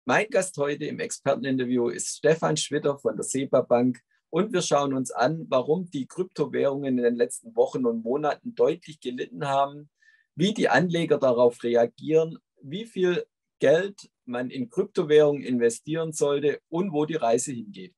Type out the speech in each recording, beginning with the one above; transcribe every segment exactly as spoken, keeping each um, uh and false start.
Mein Gast heute im Experteninterview ist Stefan Schwitter von der SEBA Bank und wir schauen uns an, warum die Kryptowährungen in den letzten Wochen und Monaten deutlich gelitten haben, wie die Anleger darauf reagieren, wie viel Geld man in Kryptowährungen investieren sollte und wo die Reise hingeht.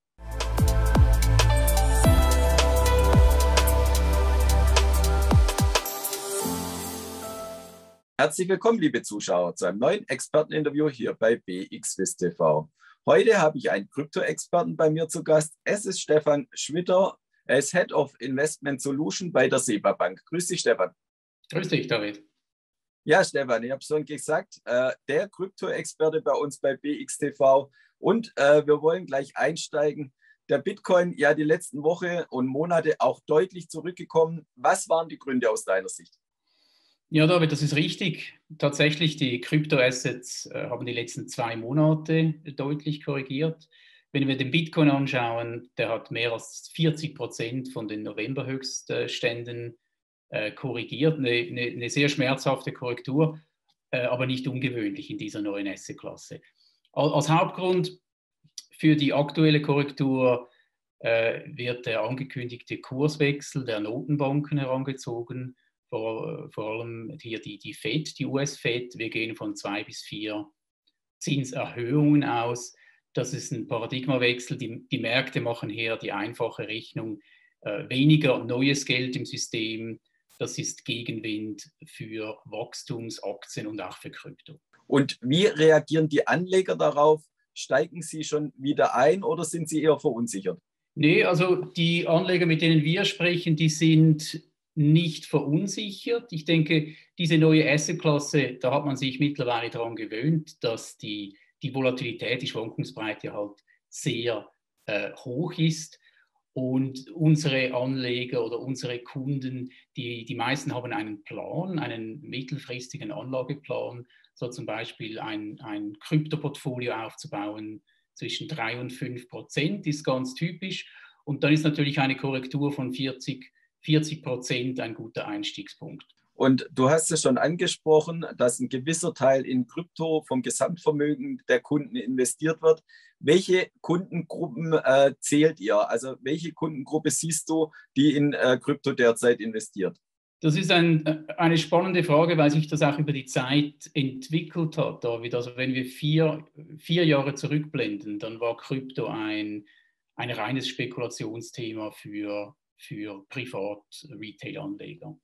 Herzlich willkommen, liebe Zuschauer, zu einem neuen Experteninterview hier bei B X Wiss T V. Heute habe ich einen Krypto-Experten bei mir zu Gast. Es ist Stefan Schwitter. Er ist Head of Investment Solution bei der SEBA Bank. Grüß dich, Stefan. Grüß dich, David. Ja, Stefan, ich habe schon gesagt, äh, der Krypto-Experte bei uns bei B X T V. Und äh, wir wollen gleich einsteigen. Der Bitcoin ja die letzten Woche und Monate auch deutlich zurückgekommen. Was waren die Gründe aus deiner Sicht? Ja, David, das ist richtig. Tatsächlich, die Kryptoassets äh, haben die letzten zwei Monate deutlich korrigiert. Wenn wir den Bitcoin anschauen, der hat mehr als vierzig Prozent von den November-Höchstständen äh, korrigiert. Eine, eine, eine sehr schmerzhafte Korrektur, äh, aber nicht ungewöhnlich in dieser neuen Assetklasse. Als Hauptgrund für die aktuelle Korrektur äh, wird der angekündigte Kurswechsel der Notenbanken herangezogen. Vor, vor allem hier die, die Fed, die U S-Fed. Wir gehen von zwei bis vier Zinserhöhungen aus. Das ist ein Paradigmawechsel. Die, die Märkte machen hier die einfache Rechnung. Äh, weniger neues Geld im System. Das ist Gegenwind für Wachstumsaktien und auch für Krypto. Und wie reagieren die Anleger darauf? Steigen sie schon wieder ein oder sind sie eher verunsichert? Nee, also die Anleger, mit denen wir sprechen, die sind nicht verunsichert. Ich denke, diese neue Assetklasse, da hat man sich mittlerweile daran gewöhnt, dass die, die Volatilität, die Schwankungsbreite halt sehr äh, hoch ist. Und unsere Anleger oder unsere Kunden, die, die meisten haben einen Plan, einen mittelfristigen Anlageplan, so zum Beispiel ein, ein Kryptoportfolio aufzubauen zwischen drei und fünf Prozent, ist ganz typisch. Und dann ist natürlich eine Korrektur von vierzig Prozent ein guter Einstiegspunkt. Und du hast es schon angesprochen, dass ein gewisser Teil in Krypto vom Gesamtvermögen der Kunden investiert wird. Welche Kundengruppen äh, zählt ihr? Also welche Kundengruppe siehst du, die in äh, Krypto derzeit investiert? Das ist ein, eine spannende Frage, weil sich das auch über die Zeit entwickelt hat, David. Also wenn wir vier, vier Jahre zurückblenden, dann war Krypto ein, ein reines Spekulationsthema für für Privat-Retail-Anleger.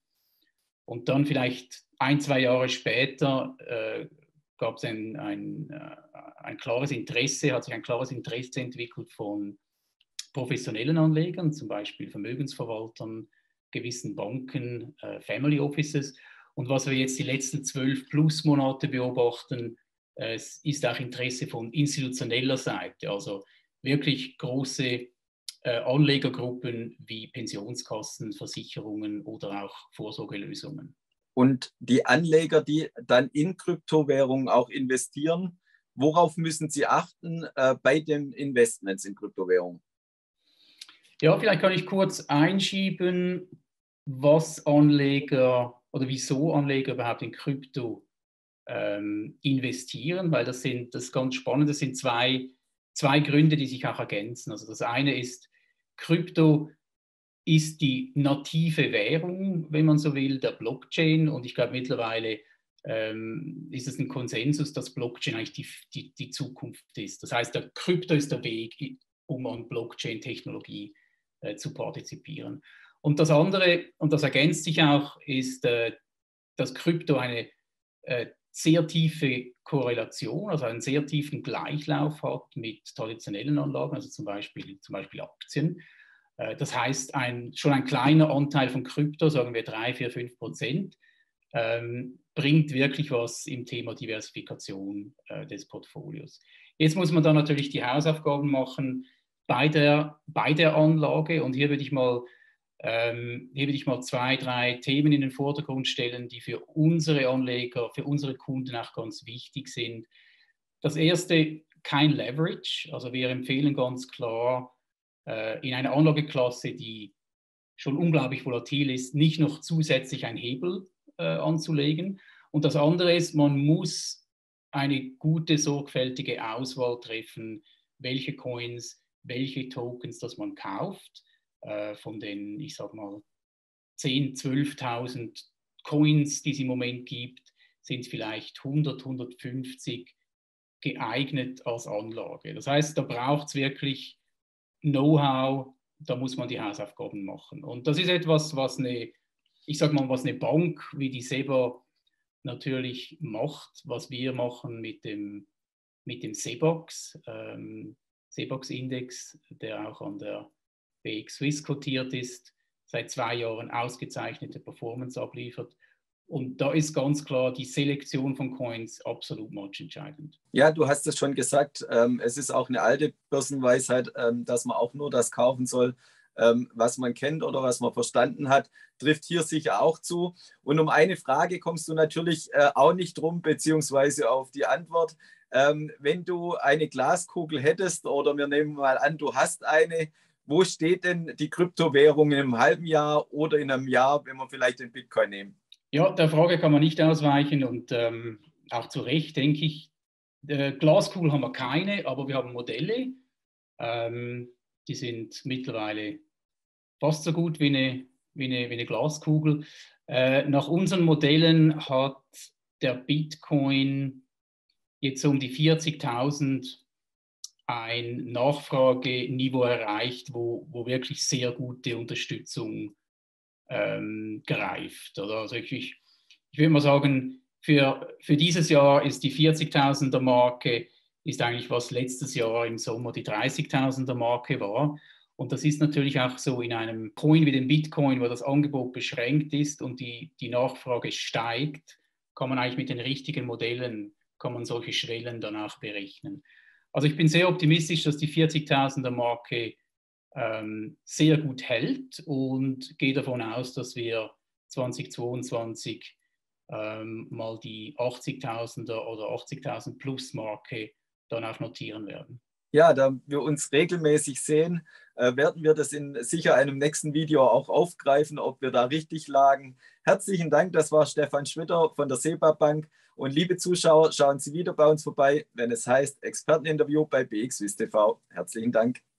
Und dann vielleicht ein, zwei Jahre später äh, gab es ein, ein, äh, ein klares Interesse, hat sich ein klares Interesse entwickelt von professionellen Anlegern, zum Beispiel Vermögensverwaltern, gewissen Banken, äh, Family Offices. Und was wir jetzt die letzten zwölf plus Monate beobachten, äh, ist auch Interesse von institutioneller Seite, also wirklich große Anlegergruppen wie Pensionskassen, Versicherungen oder auch Vorsorgelösungen. Und die Anleger, die dann in Kryptowährungen auch investieren, worauf müssen sie achten äh, bei den Investments in Kryptowährungen? Ja, vielleicht kann ich kurz einschieben, was Anleger oder wieso Anleger überhaupt in Krypto ähm, investieren, weil das sind, das ist ganz spannend, das sind zwei Zwei Gründe, die sich auch ergänzen. Also das eine ist, Krypto ist die native Währung, wenn man so will, der Blockchain. Und ich glaube, mittlerweile ähm, ist es ein Konsensus, dass Blockchain eigentlich die, die, die Zukunft ist. Das heißt, der Krypto ist der Weg, um an Blockchain-Technologie äh, zu partizipieren. Und das andere, und das ergänzt sich auch, ist, äh, dass Krypto eine äh, sehr tiefe Korrelation, also einen sehr tiefen Gleichlauf hat mit traditionellen Anlagen, also zum Beispiel, zum Beispiel Aktien. Das heißt, ein, schon ein kleiner Anteil von Krypto, sagen wir drei, vier, fünf Prozent, ähm, bringt wirklich was im Thema Diversifikation äh, des Portfolios. Jetzt muss man dann natürlich die Hausaufgaben machen bei der, bei der Anlage und hier würde ich mal Ähm, hier würde ich mal zwei, drei Themen in den Vordergrund stellen, die für unsere Anleger, für unsere Kunden auch ganz wichtig sind. Das erste, kein Leverage. Also wir empfehlen ganz klar, äh, in einer Anlageklasse, die schon unglaublich volatil ist, nicht noch zusätzlich einen Hebel äh, anzulegen. Und das andere ist, man muss eine gute, sorgfältige Auswahl treffen, welche Coins, welche Tokens, das man kauft. Äh, von den, ich sag mal, zehntausend, zwölftausend Coins, die es im Moment gibt, sind vielleicht hundert, hundertfünfzig geeignet als Anlage. Das heißt, da braucht es wirklich Know-how, da muss man die Hausaufgaben machen. Und das ist etwas, was eine, ich sag mal, was eine Bank wie die SEBA natürlich macht, was wir machen mit dem, mit dem SEBOX, ähm, SEBOX-Index, der auch an der B X Swiss kotiert ist, seit zwei Jahren ausgezeichnete Performance abliefert. Und da ist ganz klar die Selektion von Coins absolut matchentscheidend. Ja, du hast es schon gesagt, ähm, es ist auch eine alte Börsenweisheit, ähm, dass man auch nur das kaufen soll, ähm, was man kennt oder was man verstanden hat, trifft hier sicher auch zu. Und um eine Frage kommst du natürlich äh, auch nicht drum, beziehungsweise auf die Antwort. Ähm, wenn du eine Glaskugel hättest oder wir nehmen mal an, du hast eine, wo steht denn die Kryptowährung in einem halben Jahr oder in einem Jahr, wenn wir vielleicht den Bitcoin nehmen? Ja, der Frage kann man nicht ausweichen und ähm, auch zu Recht, denke ich. Äh, Glaskugel haben wir keine, aber wir haben Modelle. Ähm, die sind mittlerweile fast so gut wie eine, wie eine, wie eine Glaskugel. Äh, nach unseren Modellen hat der Bitcoin jetzt um die vierzigtausend ein Nachfrageniveau erreicht, wo, wo wirklich sehr gute Unterstützung ähm, greift. Oder? Also ich, ich, ich würde mal sagen, für, für dieses Jahr ist die vierzigtausender Marke, ist eigentlich was letztes Jahr im Sommer die dreißigtausender Marke war. Und das ist natürlich auch so in einem Coin wie dem Bitcoin, wo das Angebot beschränkt ist und die, die Nachfrage steigt, kann man eigentlich mit den richtigen Modellen, kann man solche Schwellen danach berechnen. Also ich bin sehr optimistisch, dass die vierzigtausender Marke ähm, sehr gut hält und gehe davon aus, dass wir zweitausendzweiundzwanzig ähm, mal die achtzigtausender oder achtzigtausend plus Marke dann auch notieren werden. Ja, da wir uns regelmäßig sehen, äh, werden wir das in sicher einem nächsten Video auch aufgreifen, ob wir da richtig lagen. Herzlichen Dank, das war Stefan Schwitter von der SEBA Bank. Und liebe Zuschauer, schauen Sie wieder bei uns vorbei, wenn es heißt Experteninterview bei B X Swiss T V. Herzlichen Dank.